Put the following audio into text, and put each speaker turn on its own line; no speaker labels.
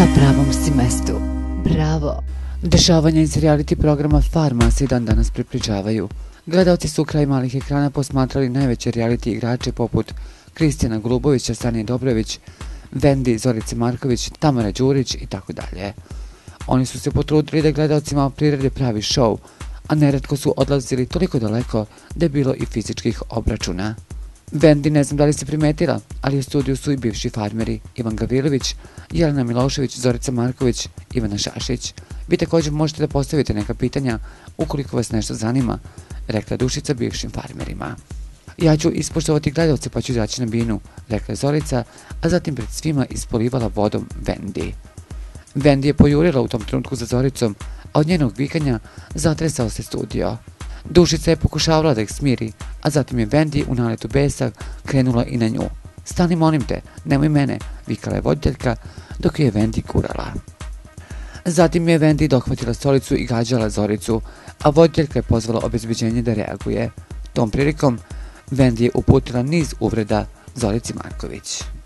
Na pravom si mestu. Bravo! Dešavanja iz reality programa Farma se i dan danas prepričavaju. Gledalci su kraj malih ekrana posmatrali najveće reality igrače poput Kristijana Golubovića, Sanje Dobrović, Vendi, Zorice Marković, Tamare Đurić i tako dalje. Oni su se potrudili da gledalcima prirede pravi show, a neretko su odlazili toliko daleko da je bilo i fizičkih obračuna. Vendi, ne znam da li se primetila, ali u studiju su i bivši farmeri Ivan Gavrilović, Jelena Milošević, Zorica Marković, Ivana Šašić. Vi također možete da postavite neka pitanja ukoliko vas nešto zanima, rekla Dušica bivšim farmerima. Ja ću ispoštovati gledalce pa ću izaći na binu, rekla je Zorica, a zatim pred svima ispolivala vodom Vendi. Vendi je pojurila u tom trenutku za Zoricom, a od njenog vikanja zatresao se studio. Dušica je pokušavala da ih smiri, a zatim je Vendi u naletu besa krenula i na nju. Stani, molim te, nemoj mene, vikala je voditeljka dok je Vendi gurala. Zatim je Vendi dohvatila stolicu i gađala Zoricu, a voditeljka je pozvala obezbeđenje da reaguje. Tom prilikom Vendi je uputila niz uvreda Zorici Marković.